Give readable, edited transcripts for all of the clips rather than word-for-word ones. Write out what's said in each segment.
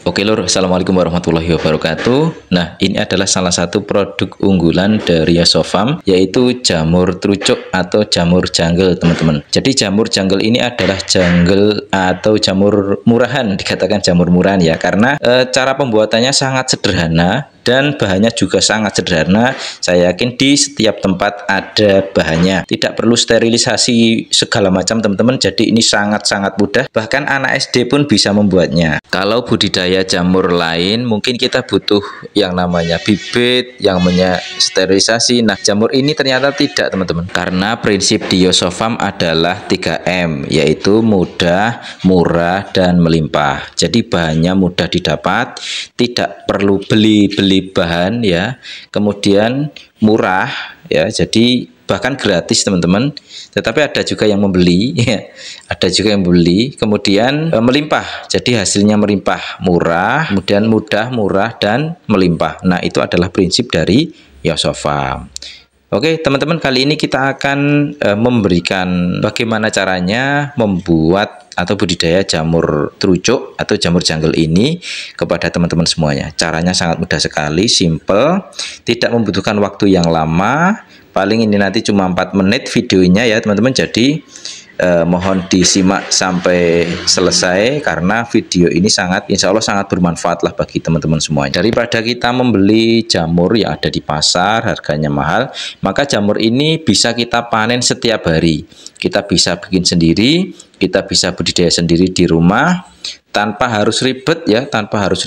Oke lur, assalamualaikum warahmatullahi wabarakatuh. Nah, ini adalah salah satu produk unggulan dari Yosofarm, yaitu jamur trucuk atau jamur jungle, teman-teman. Jadi jamur jungle ini adalah jungle atau jamur murahan, dikatakan jamur murahan ya, karena cara pembuatannya sangat sederhana dan bahannya juga sangat sederhana. Saya yakin di setiap tempat ada bahannya, tidak perlu sterilisasi segala macam, teman-teman. Jadi ini sangat-sangat mudah, bahkan anak SD pun bisa membuatnya. Kalau budidaya jamur lain mungkin kita butuh yang namanya bibit, yang namanya sterilisasi. Nah, jamur ini ternyata tidak, teman-teman, karena prinsip di Yosofarm adalah 3M, yaitu mudah, murah, dan melimpah. Jadi bahannya mudah didapat, tidak perlu beli bahan ya, kemudian murah ya, jadi bahkan gratis, teman-teman. Tetapi ada juga yang membeli ya, ada juga yang membeli, kemudian melimpah, jadi hasilnya melimpah, murah, kemudian mudah, murah, dan melimpah. Nah, itu adalah prinsip dari Yosofarm. Oke teman-teman, kali ini kita akan memberikan bagaimana caranya membuat atau budidaya jamur trucuk atau jamur jungle ini kepada teman-teman semuanya. Caranya sangat mudah sekali, simple, tidak membutuhkan waktu yang lama. Paling ini nanti cuma 4 menit videonya ya teman-teman. Jadi mohon disimak sampai selesai, karena video ini insya Allah sangat bermanfaat lah bagi teman-teman semuanya. Daripada kita membeli jamur yang ada di pasar harganya mahal, maka jamur ini bisa kita panen setiap hari. Kita bisa bikin sendiri, kita bisa budidaya sendiri di rumah tanpa harus ribet ya, tanpa harus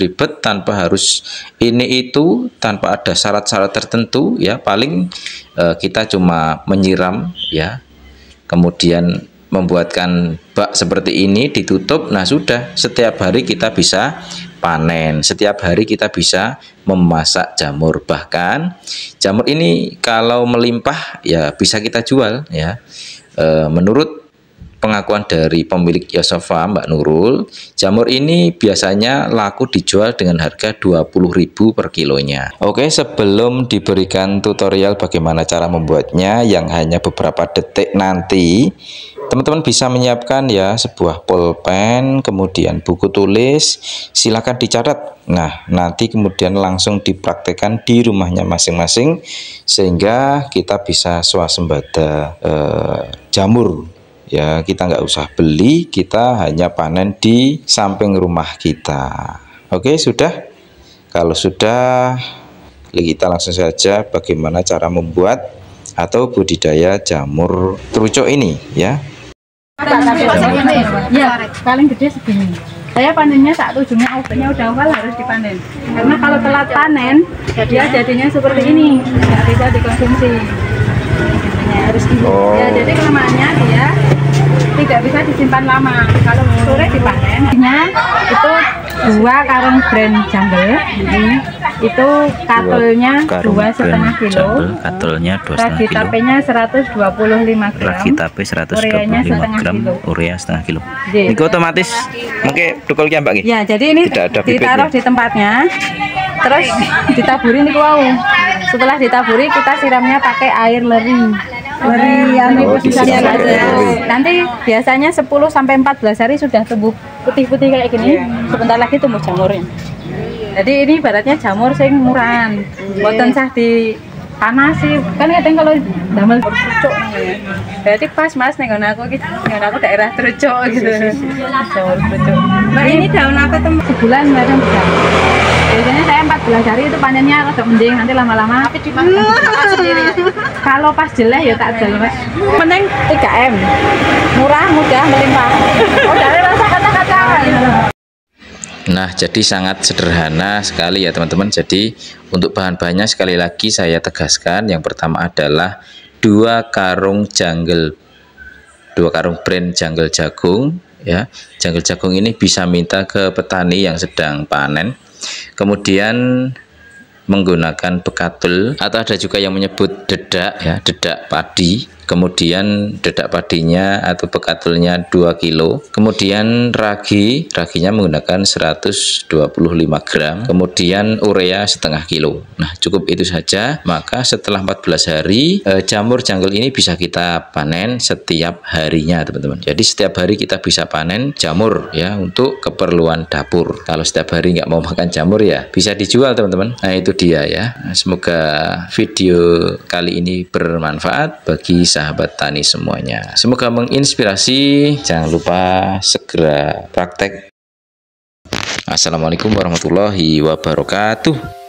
ini itu, tanpa ada syarat-syarat tertentu ya. Paling kita cuma menyiram ya, kemudian membuatkan bak seperti ini, ditutup. Nah, sudah, setiap hari kita bisa panen, setiap hari kita bisa memasak jamur. Bahkan jamur ini kalau melimpah ya bisa kita jual ya. Menurut pengakuan dari pemilik Yosofarm, Mbak Nurul, jamur ini biasanya laku dijual dengan harga 20.000 per kilonya. Oke, sebelum diberikan tutorial bagaimana cara membuatnya yang hanya beberapa detik nanti, teman-teman bisa menyiapkan ya sebuah pulpen, kemudian buku tulis, silakan dicatat. Nah, nanti kemudian langsung dipraktekkan di rumahnya masing-masing, sehingga kita bisa swasembada jamur ya. Kita nggak usah beli, kita hanya panen di samping rumah kita. Oke, sudah. Kalau sudah, kita langsung saja bagaimana cara membuat atau budidaya jamur trucuk ini ya. Ya, paling gede segini. Saya panennya saat ujungnya udah awal harus dipanen. Karena kalau telat panen, dia jadinya seperti ini, nggak bisa dikonsumsi. Harus ya, jadi kelemahannya dia tidak bisa disimpan lama. Kalau sore dipanen, itu 2 karung brand jungle. Itu katulnya 2,5 kilo. Katulnya 2,5 kilo. Ragitapenya 125 gram. Ragitape 125 gram. Urea setengah kilo. Ini otomatis mungkin dukulnya Mbak. Ya, jadi ini ditaruh di tempatnya. Terus ditaburi nih wow. Setelah ditaburi kita siramnya pakai air leri. Nanti biasanya 10 sampai 14 hari sudah tumbuh putih-putih kayak gini. Sebentar lagi tumbuh jamurnya. Jadi ini ibaratnya jamur sing murahan. Mboten sah di panasi. Kan kadang kalau damel trucuk ya. Berarti pas Mas ning aku daerah trucuk gitu. Jamur trucuk. Mbak, ini daun apa teman? Sebulan bareng bisa. Biasanya saya 14 hari itu panennya agak mending, nanti lama-lama tapi dimakan sendiri. Kalau pas jelek ya tak jual Mas. Mending 3M. Murah, mudah, melimpah. Oh, dari rasa kata-kata. Nah, jadi sangat sederhana sekali ya teman-teman. Jadi untuk bahan-bahannya sekali lagi saya tegaskan, yang pertama adalah 2 karung brand jungle jagung ya. Jungle jagung ini bisa minta ke petani yang sedang panen. Kemudian menggunakan bekatul, atau ada juga yang menyebut dedak ya, dedak padi. Kemudian dedak padinya atau bekatulnya 2 kilo. Kemudian raginya menggunakan 125 gram. Kemudian urea setengah kilo. Nah, cukup itu saja. Maka setelah 14 hari jamur jungle ini bisa kita panen setiap harinya, teman-teman. Jadi setiap hari kita bisa panen jamur ya untuk keperluan dapur. Kalau setiap hari nggak mau makan jamur ya bisa dijual, teman-teman. Nah, itu dia ya. Semoga video kali ini bermanfaat bagi sahabat tani semuanya. Semoga menginspirasi. Jangan lupa segera praktek. Assalamualaikum warahmatullahi wabarakatuh.